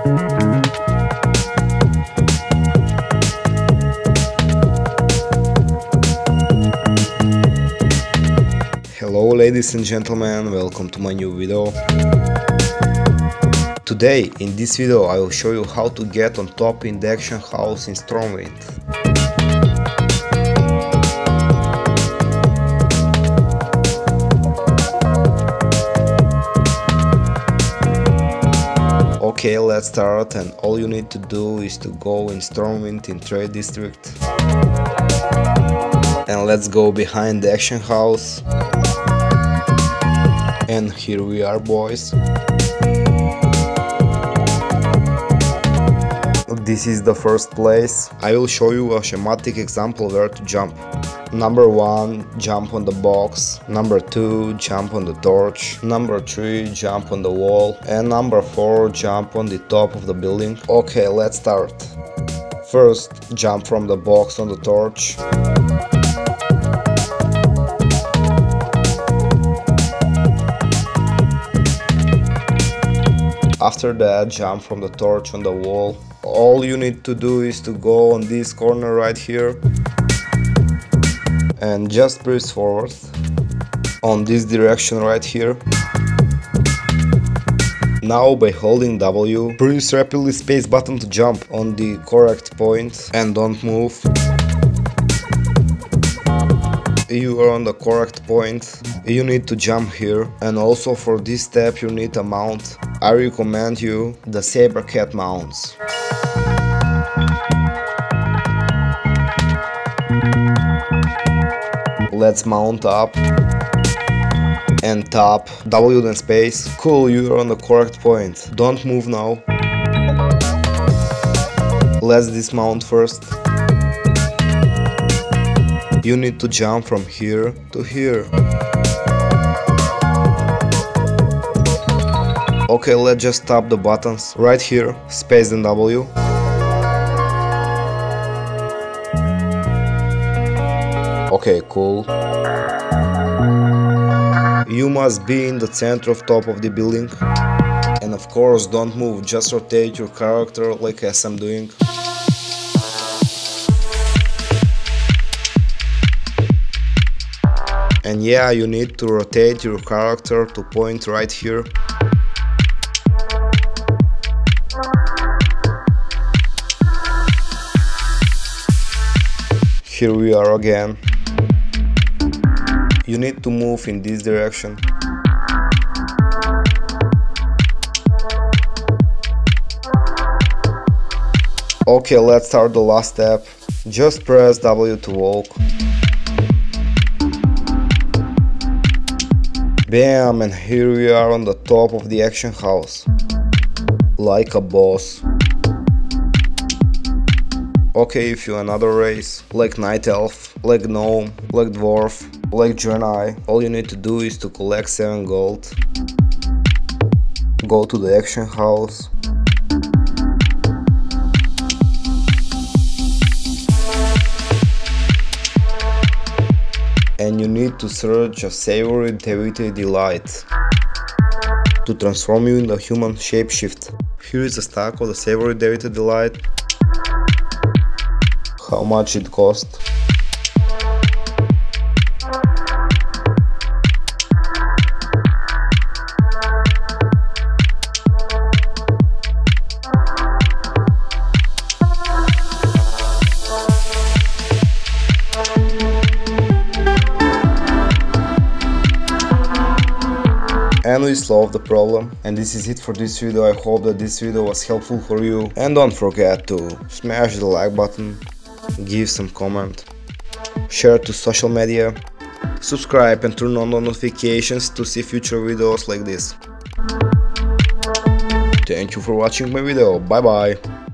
Hello ladies and gentlemen, welcome to my new video. Today in this video I will show you how to get on top in the action house in Stormwind. Okay, let's start, and all you need to do is to go in Stormwind in Trade District. And let's go behind the action house. And here we are, boys. This is the first place. I will show you a schematic example where to jump. Number 1, jump on the box. Number 2, jump on the torch. Number 3, jump on the wall. And number 4, jump on the top of the building. Okay, let's start. First, jump from the box on the torch. After that, jump from the torch on the wall. All you need to do is to go on this corner right here and just press forward on this direction right here. Now by holding W, press rapidly space button to jump on the correct point and don't move. You are on the correct point, you need to jump here, and also for this step you need a mount. I recommend you the Sabercat mounts. Let's mount up and tap W then space. Cool, you are on the correct point. Don't move now. Let's dismount first. You need to jump from here to here. Okay, let's just tap the buttons right here, space and W. Okay, cool. You must be in the center of top of the building. And of course don't move, just rotate your character like as I'm doing. And yeah, you need to rotate your character to point right here. Here we are again. You need to move in this direction. Okay, let's start the last step. Just press W to walk. Bam, and here we are on the top of the action house. Like a boss. Okay, if you another race, like Night Elf, like Gnome, like Dwarf, like Draenei, all you need to do is to collect 7 gold. Go to the action house. And you need to search a Savory Deity Delight to transform you in a human shapeshift. Here is a stack of the Savory Deity Delight. How much it cost? And we solved the problem. And this is it for this video. I hope that this video was helpful for you. And don't forget to smash the like button, give some comment, share to social media, subscribe and turn on the notifications to see future videos like this. Thank you for watching my video. Bye bye.